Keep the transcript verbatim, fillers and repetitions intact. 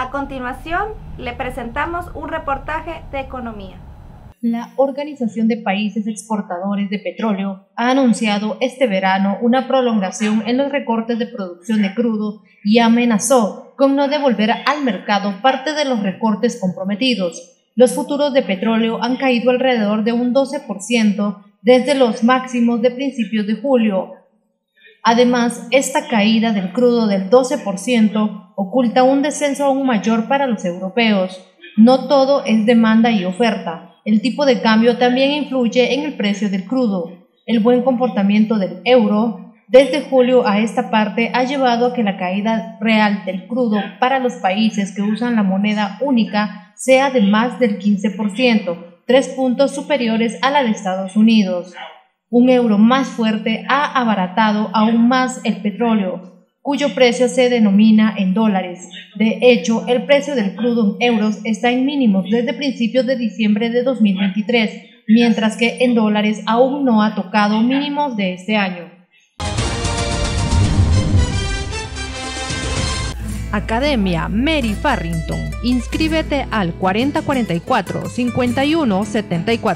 A continuación, le presentamos un reportaje de economía. La Organización de Países Exportadores de Petróleo ha anunciado este verano una prolongación en los recortes de producción de crudo y amenazó con no devolver al mercado parte de los recortes comprometidos. Los futuros de petróleo han caído alrededor de un doce por ciento desde los máximos de principios de julio. Además, esta caída del crudo del doce por ciento oculta un descenso aún mayor para los europeos. No todo es demanda y oferta. El tipo de cambio también influye en el precio del crudo. El buen comportamiento del euro desde julio a esta parte ha llevado a que la caída real del crudo para los países que usan la moneda única sea de más del quince por ciento, tres puntos superiores a la de Estados Unidos. Un euro más fuerte ha abaratado aún más el petróleo, cuyo precio se denomina en dólares. De hecho, el precio del crudo en euros está en mínimos desde principios de diciembre de dos mil veintitrés, mientras que en dólares aún no ha tocado mínimos de este año. Academia Mary Farrington. Inscríbete al cuarenta cuarenta y cuatro, cincuenta y uno setenta y cuatro.